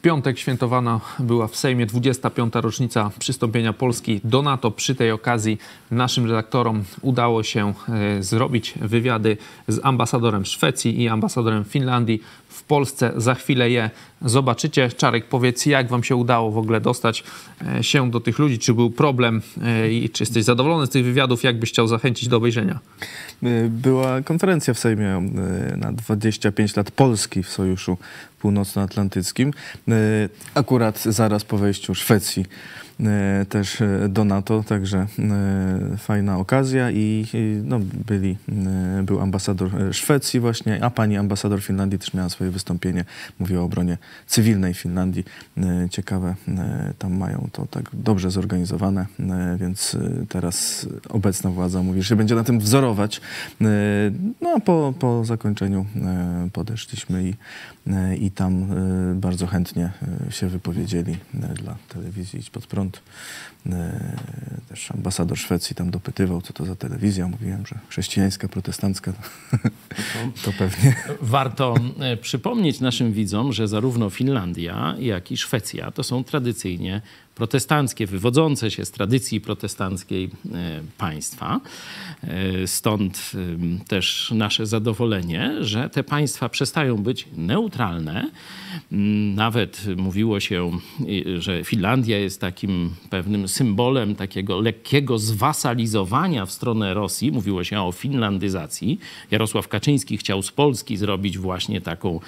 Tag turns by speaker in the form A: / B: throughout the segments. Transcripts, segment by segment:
A: piątek świętowana była w Sejmie 25. rocznica przystąpienia Polski do NATO. Przy tej okazji naszym redaktorom udało się zrobić wywiady z ambasadorem Szwecji i ambasadorem Finlandii w Polsce. Za chwilę je zobaczycie. Czarek, powiedz, jak wam się udało w ogóle dostać się do tych ludzi? Czy był problem i czy jesteś zadowolony z tych wywiadów? Jak byś chciał zachęcić do obejrzenia?
B: Była konferencja w Sejmie na 25 lat Polski w Sojuszu Północnoatlantyckim. Akurat zaraz po wejściu Szwecji też do NATO, także fajna okazja i no, był ambasador Szwecji właśnie, a pani ambasador Finlandii też miała swoje wystąpienie, mówiła o obronie cywilnej Finlandii. Ciekawe, tam mają to tak dobrze zorganizowane, więc teraz obecna władza mówi, że będzie na tym wzorować. No a po zakończeniu podeszliśmy i tam bardzo chętnie się wypowiedzieli dla telewizji Idź Pod Prąd. Też ambasador Szwecji tam dopytywał, co to za telewizja. Mówiłem, że chrześcijańska, protestancka. To pewnie.
C: Warto przypomnieć naszym widzom, że zarówno Finlandia, jak i Szwecja to są tradycyjnie protestanckie, wywodzące się z tradycji protestanckiej państwa. Stąd też nasze zadowolenie, że te państwa przestają być neutralne. Nawet mówiło się, że Finlandia jest takim pewnym symbolem takiego lekkiego zwasalizowania w stronę Rosji. Mówiło się o finlandyzacji. Jarosław Kaczyński chciał z Polski zrobić właśnie taką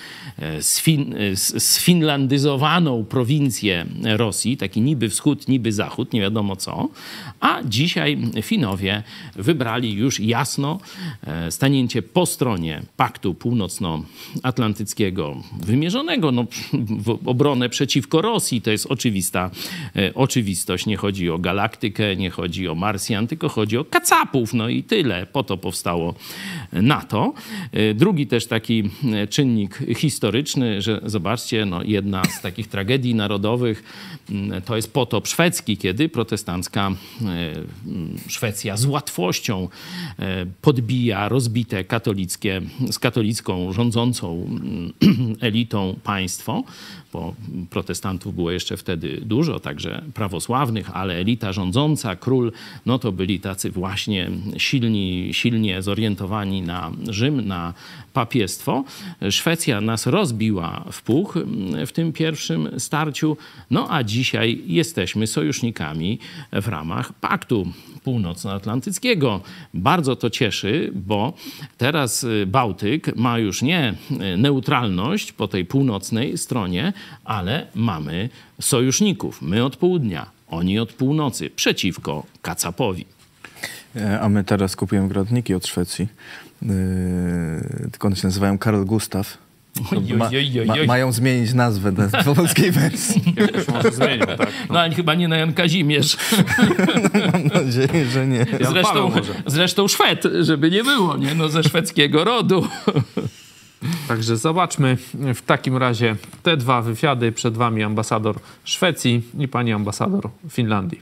C: sfinlandyzowaną prowincję Rosji, taki niby wschód, niby zachód, nie wiadomo co. A dzisiaj Finowie wybrali już jasno stanięcie po stronie Paktu Północnoatlantyckiego wymierzonego w obronę przeciwko Rosji. To jest oczywistość. Nie chodzi o galaktykę, nie chodzi o Marsjan, tylko chodzi o kacapów. No i tyle. Po to powstało NATO. Drugi też taki czynnik historyczny, że zobaczcie, no jedna z takich tragedii narodowych to jest potop szwedzki, kiedy protestancka Szwecja z łatwością podbija rozbite z katolicką rządzącą elitą państwo, bo protestantów było jeszcze wtedy dużo, także prawosławnych, ale elita rządząca, król, no to byli tacy właśnie silnie zorientowani na Rzym, na papiestwo. Szwecja nas rozbiła w puch w tym pierwszym starciu, no a dzisiaj jesteśmy sojusznikami w ramach Paktu Północnoatlantyckiego. Bardzo to cieszy, bo teraz Bałtyk ma już nie neutralność po tej północnej stronie, ale mamy sojuszników. My od południa, oni od północy, przeciwko kacapowi.
B: A my teraz kupujemy gradniki od Szwecji. Tylko one się nazywają Karl Gustaw. Mają zmienić nazwę do polskiej wersji.
A: Może zmienią, tak.
C: No ale chyba nie na Jan Kazimierz.
B: Mam nadzieję, że nie.
C: Zresztą Szwed, żeby nie było, nie? No ze szwedzkiego rodu.
A: Także zobaczmy w takim razie te dwa wywiady. Przed wami ambasador Szwecji i pani ambasador Finlandii.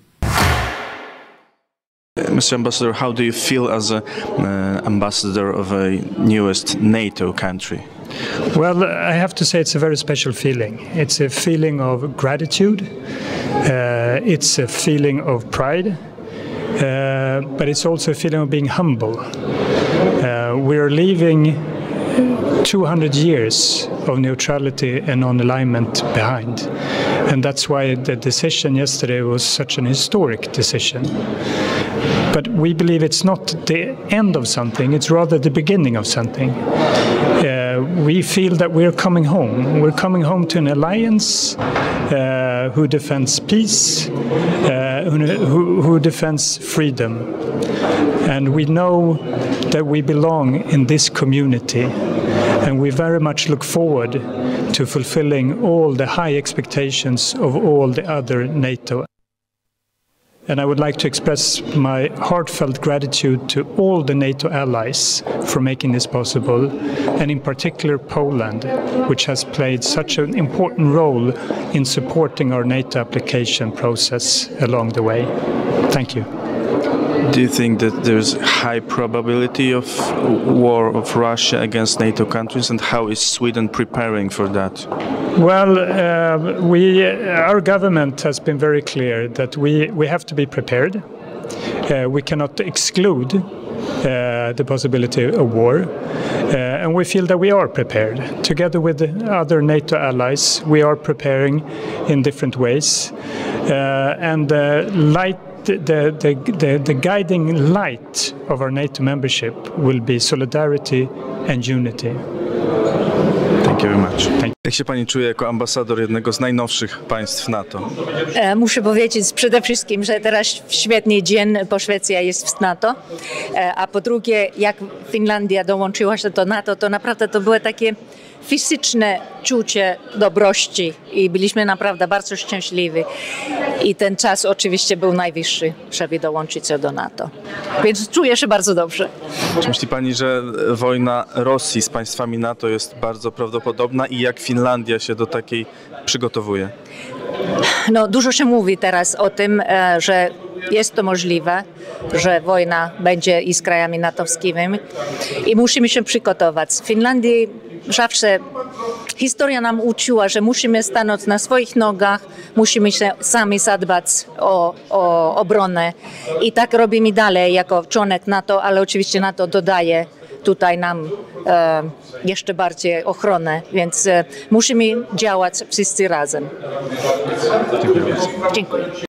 D: Mr. Ambassador, how do you feel as an ambassador of a newest NATO country?
E: Well, I have to say it's a very special feeling. It's a feeling of gratitude. It's a feeling of pride. But it's also a feeling of being humble. We're leaving 200 years of neutrality and non-alignment behind. And that's why the decision yesterday was such an historic decision. But we believe it's not the end of something, it's rather the beginning of something. We feel that we're coming home. We're coming home to an alliance who defends peace, who defends freedom. And we know that we belong in this community. And we very much look forward to fulfilling all the high expectations of all the other NATO. And I would like to express my heartfelt gratitude to all the NATO allies for making this possible, and in particular Poland, which has played such an important role in supporting our NATO application process along the way. Thank you.
D: Do you think that there's high probability of war of Russia against NATO countries, and how is Sweden preparing for that?
E: Well, our government has been very clear that we have to be prepared. We cannot exclude the possibility of war, and we feel that we are prepared. Together with the other NATO allies, we are preparing in different ways, and the guiding light of our NATO membership will be solidarity and unity.
D: Thank you very much.
B: Jak się pani czuje jako ambasador jednego z najnowszych państw NATO?
F: Muszę powiedzieć przede wszystkim, że teraz świetny dzień, bo Szwecja jest w NATO, a po drugie, jak Finlandia dołączyła się do NATO, to naprawdę to było takie fizyczne czucie dobrości i byliśmy naprawdę bardzo szczęśliwi. I ten czas oczywiście był najwyższy, żeby dołączyć się do NATO. Więc czuję się bardzo dobrze.
B: Czy myśli pani, że wojna Rosji z państwami NATO jest bardzo prawdopodobna i jak Finlandia się do takiej przygotowuje?
F: No, dużo się mówi teraz o tym, że jest to możliwe, że wojna będzie i z krajami natowskimi i musimy się przygotować. W Finlandii zawsze historia nam uczyła, że musimy stanąć na swoich nogach, musimy się sami zadbać o obronę i tak robimy dalej jako członek NATO, ale oczywiście NATO dodaje tutaj nam jeszcze bardziej ochronę, więc musimy działać wszyscy razem.
B: Dziękuję bardzo.
F: Dziękuję.